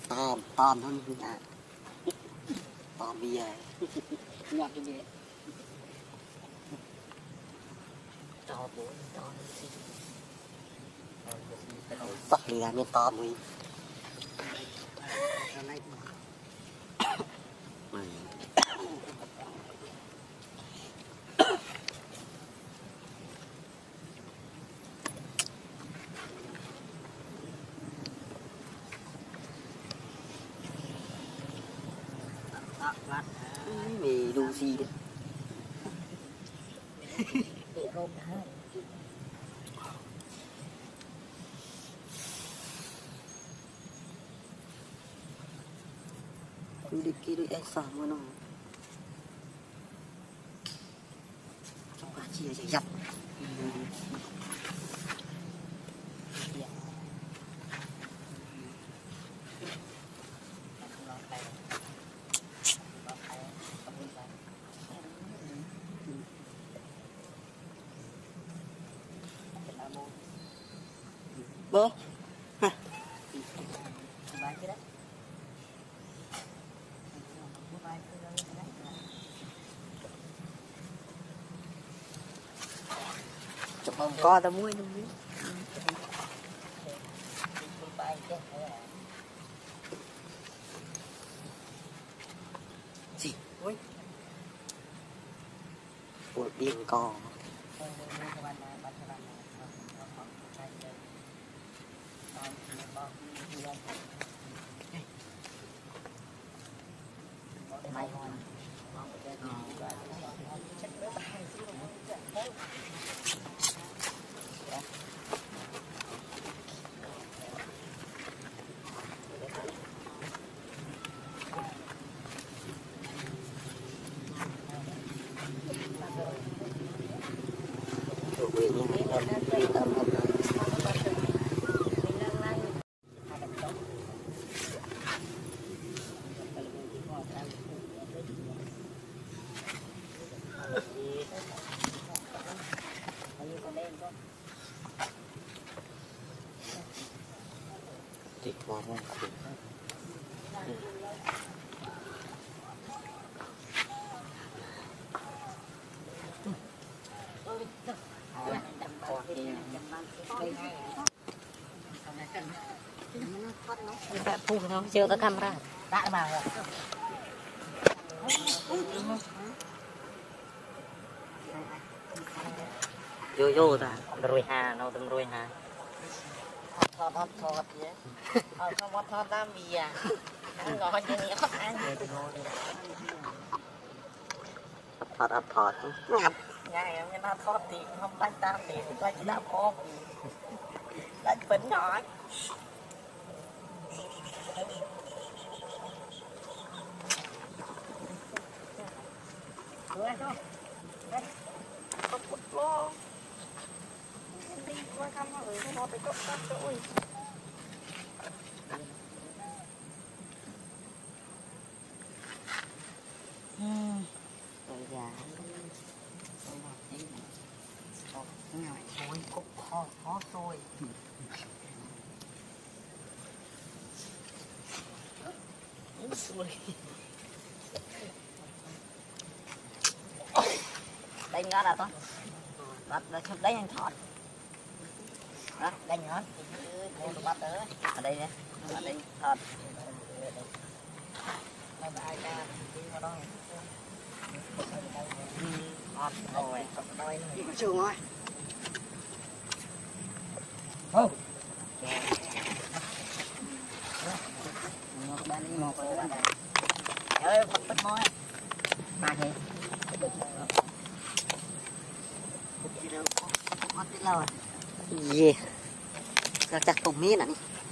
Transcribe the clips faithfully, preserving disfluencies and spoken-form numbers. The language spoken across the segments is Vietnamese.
tòm tòm thôi à. Tòm bây giờ ngọt như vậy to bố to bắt đi làm nên tòm đi vì Lucie đấy. Đi kia đi anh sờ mua nó. Trong cả chia chỉ dập. Bố ha chụp không co tao muối luôn gì ôi bột biên co Chị qua qua phun không chưa có camera đã vào vô vô ta rồi hà nó từng rồi hà thọt thọt thọt vậy ờ không có thọt tam bì à ngồi như nghĩa khó ăn thọt thọt thọt ngập ngày em nó thọt thì không đánh tam thì phải chỉ đáp ôm đánh phấn nhỏ không bút lo đi qua thăm mọi người nó phải tốt tốt rồi rồi già ngồi thôi cục khó khó rồi đây ngon là thôi bắt là chụp đấy anh thọt đó đây nhón đây bắt tới ở đây nè ở đây thọt đây ba ca đi vào đó thọt rồi đôi đi vào trường rồi ô một ba đi một rồi bạn ơi bắt bắt môi ba gì gì chắc chắc tùng miếng này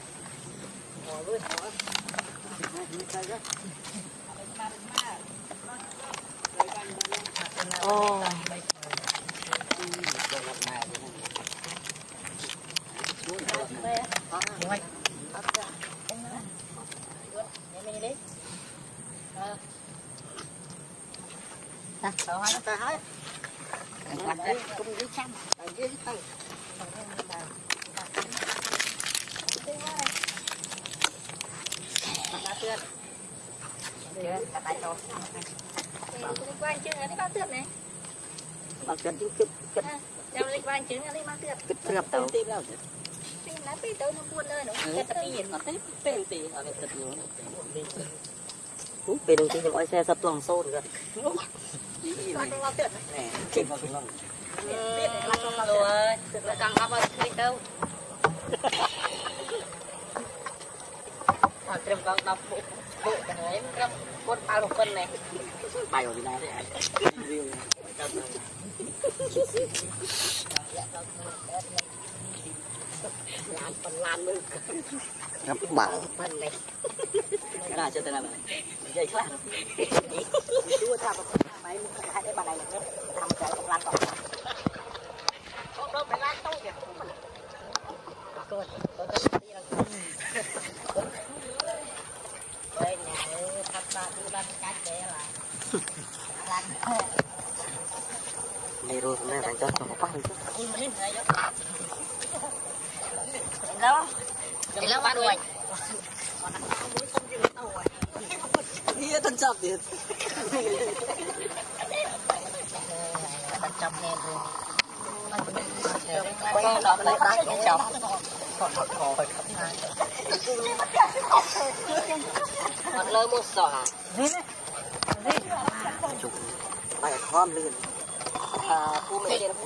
ô ta tao hỏi tao hỏi cũng dưới trăm ở dưới tay cả tay thôi quanh chừng này bao tượt này bao tượt chứ kịch kịch trong lịch quanh chừng này bao tượt kịch kịch tàu tìm đâu tìm lá phi tàu nó buồn nơi nữa cái tập tiền nó tiếp bên tì ở bên tật nhiều bên đồng chí nói xe sập toàn xôn rồi con bao tượt này trên vào cái lòng biết là con bao tượt rồi càng bao tượt đâu à trem con đập bộ bộ cái này trem con bao một cân này bay vào đi nào đấy làm phần lan luôn ngập bảo phần này cái nào cho tôi làm này dây khác chú ta phải hai cái bàn này là làm cái lan còn không đâu phải lan đâu kìa coi đây nhà thắp ba đi lan cá chê là lan này rồi này phải cho nó phát đi đâu thì nó bắt đuôi đi thân chậm thì thân chậm nghe rồi quay đó lại đá cái chậm còn một hồi còn lơ một sọ chụp bài khom lên à cô mẹ đây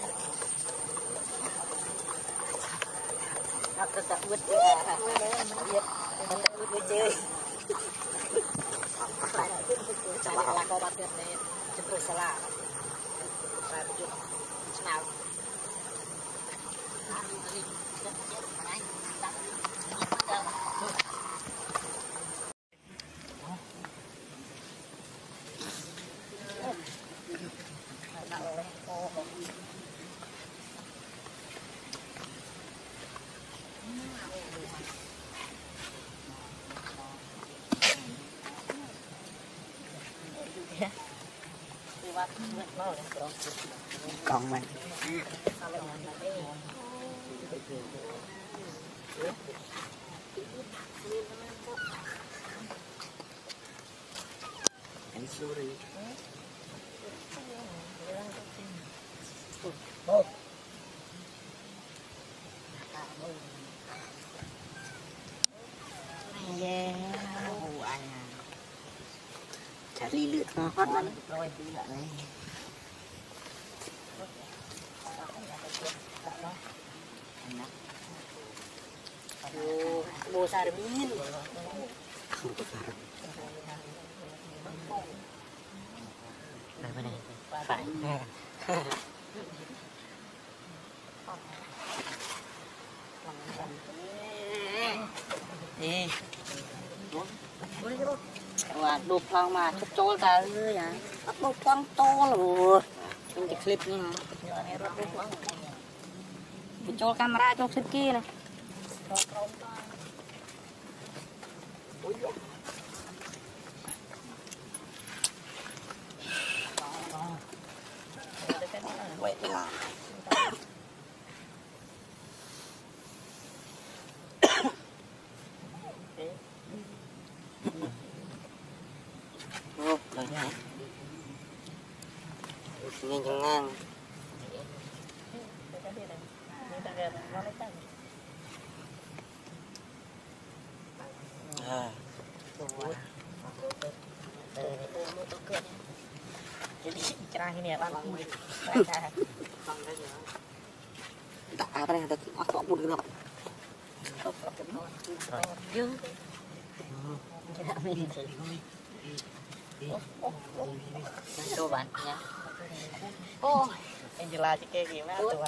nó rất là vứt đi à biết nó sẽ vứt đi chơi chả là có bao tiền này chụp rồi xả là và chụp nào còn mình anh xưa đi một yeah chả ly lượt nó hót lắm rồi đi lại mua xa được miên đây bên này phải đi và đục lòng mà chút trôi ta ơi à bắt đục quăng to rồi trong cái clip này cái trôi camera trong clip kia này quẹt lại ô rồi nhá nhanh chóng ngang à cái này bạn đã cái này ta có một được dương cho bạn nha ô Angela chứ kia gì mà tuần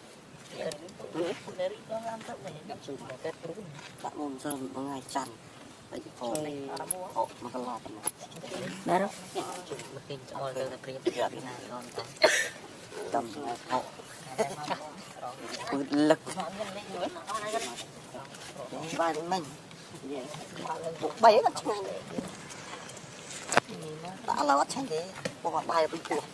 bạn mồm sơn có ngày chăn vậy thì hồ hộ mà có lọt đấy đó tầm hộ lực vai đến mình bảy cái chân đã lâu hết chân thế bỏ bài bình thường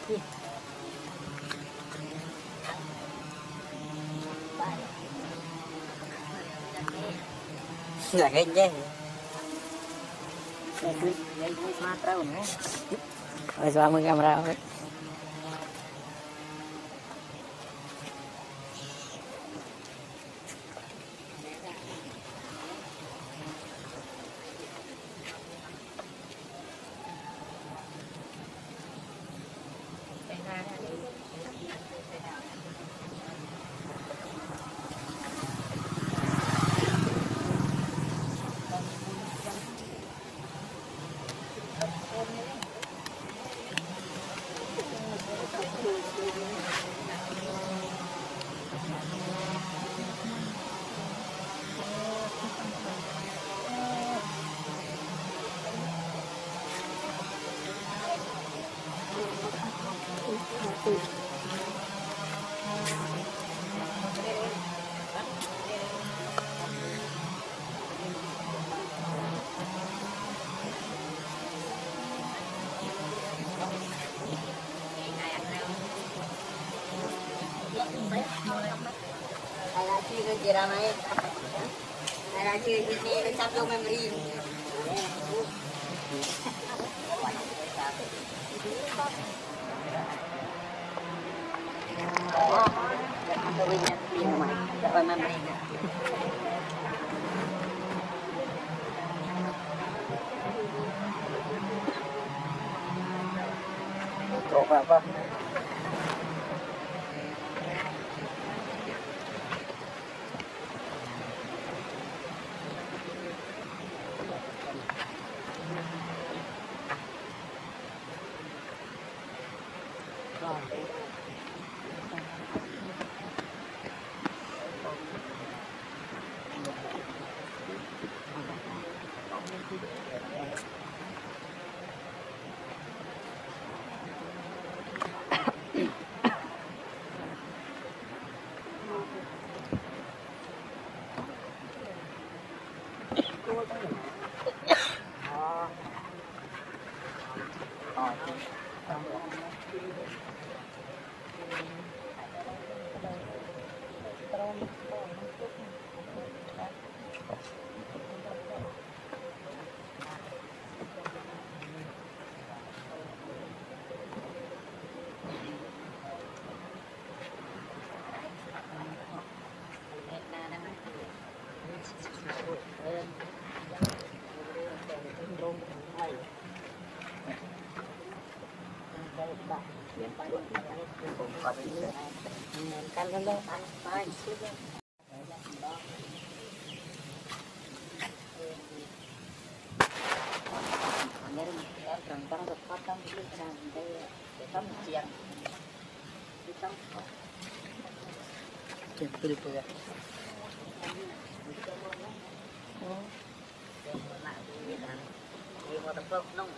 Là cái gì? Đây cứ đây cứ smart trâu nữa. Rồi xóa mưa camera rồi. Kira naik, ada ciri ini kecap do memory. Oh, ada winya ini mah, dapat memory. Trok apa? Kan kan dong, main. Anjir, terang-terang terpotong dulu sampai hitam siang. Hitam. Betul betul ya. Oh. Nak duit kan. Ini mau tepuk nong.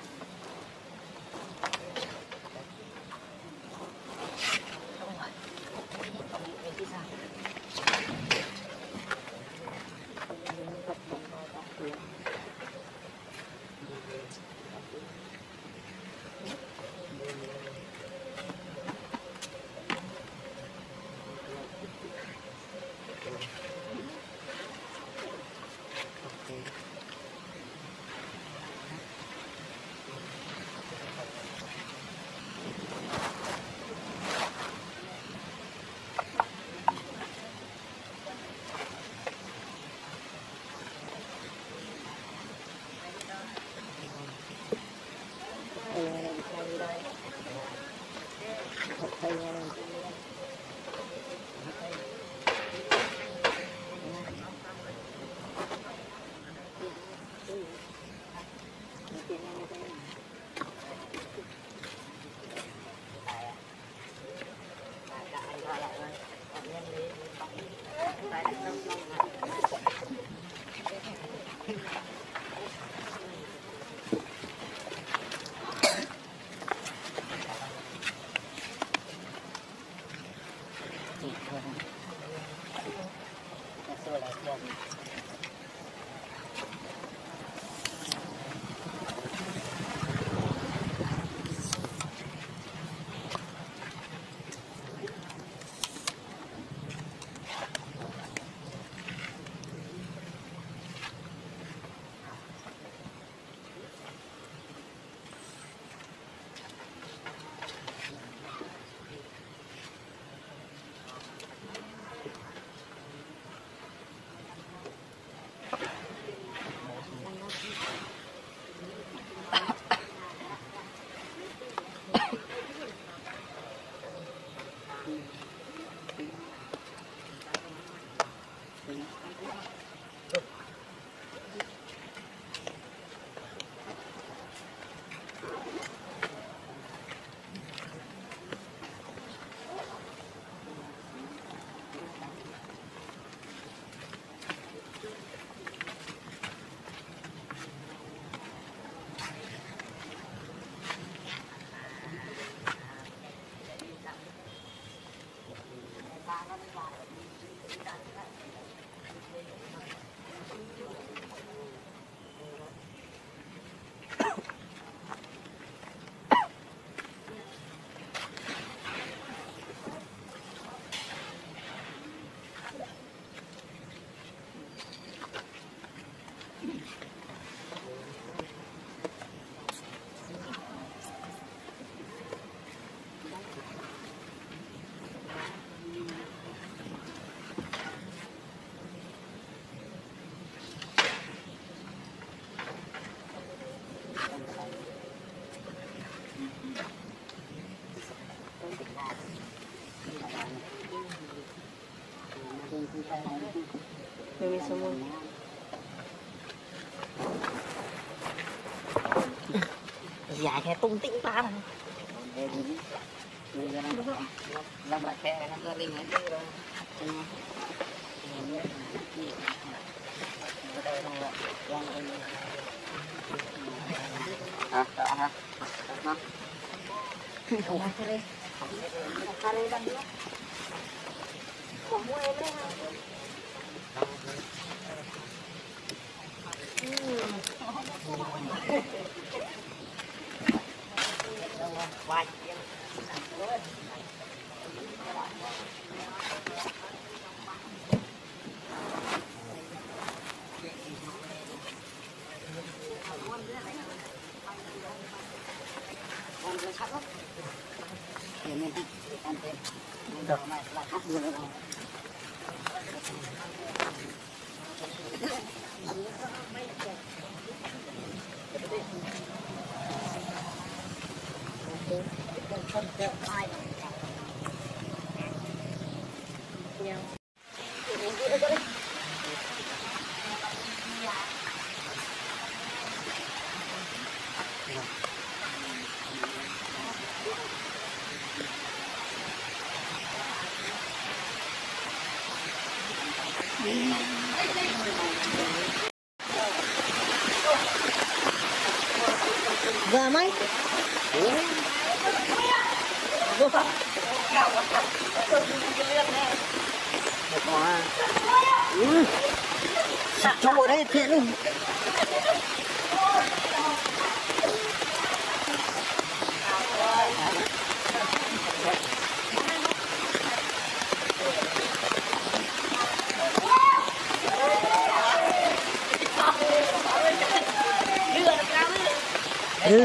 Mimi semua. Dài khe tung tĩnh ta này. Làm lại khe nó ra linh hết rồi. À, đó ha. Đó. Không có cái đây. Không có cái đây đang nữa. Không mua em đấy ha. Quay. Được. Và mấy cho ngồi đây thiện luôn. Ừ.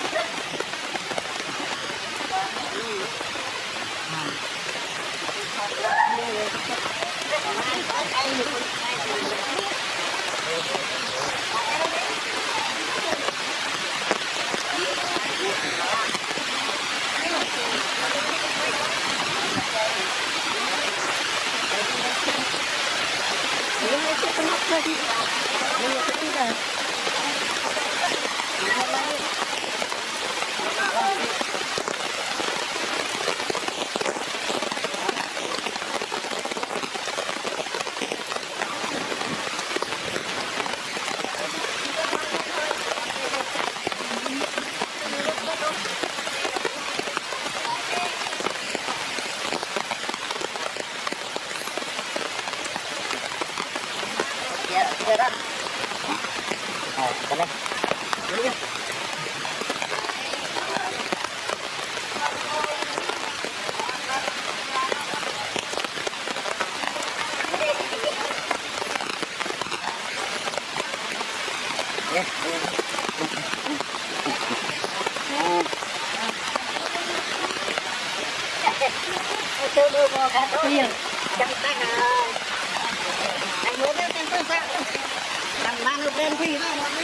Tôi đưa vào cả tôi chẳng tay nào anh muốn biết tên tôi sao làm mang được bên phi nó mà đi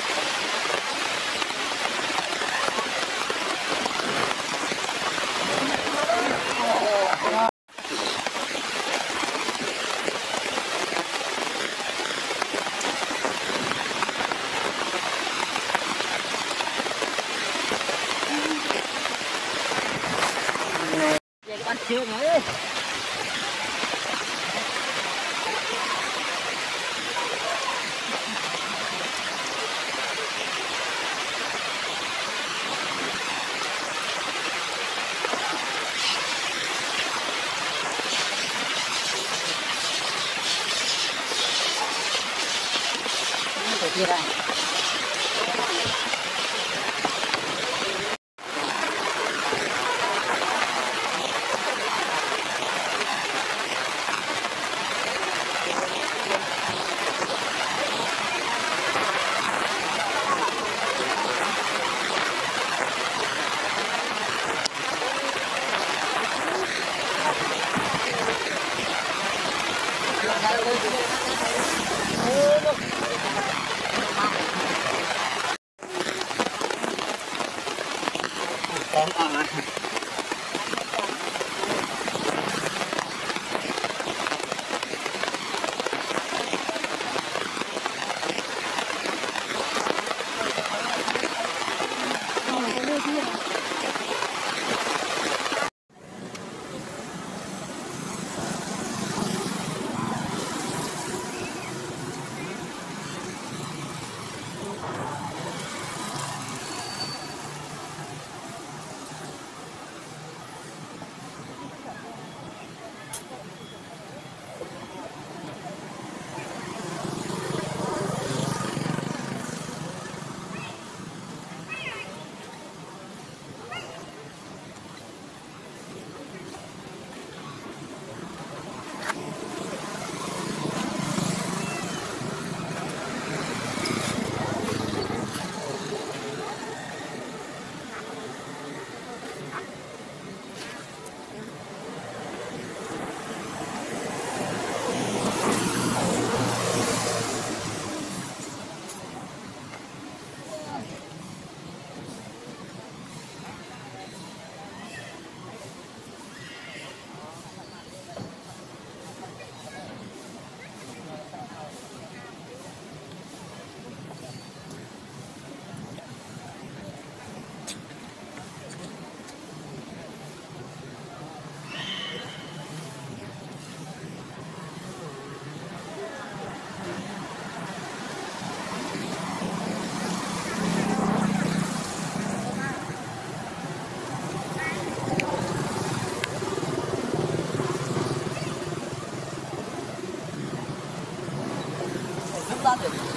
chưa nữa. Kia đây. ra được